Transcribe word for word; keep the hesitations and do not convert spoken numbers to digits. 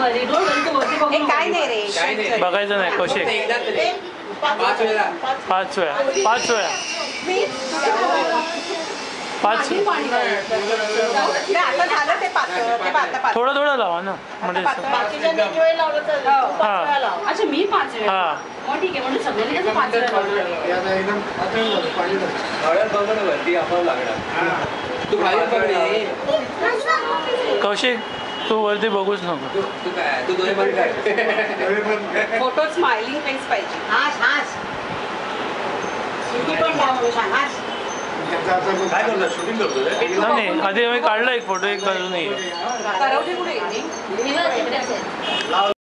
काय नाही रे, बघायचं नाही. कौशिक पाच वेळा पाच वेळा पाच वेळा पाच थोडं थोडं लावा ना म्हणजे अच्छा मी पाच वेळा हां ठीक आहे म्हणजे सगळ्यांनी पाच वेळा कौशिक तू वरती बघूच नको. फोटो स्माइलिंग फेस पाहिजे. हास हास काय करतो शूटिंग करतो नाही आधी आम्ही काढला एक फोटो एक बाजून करवली कुठे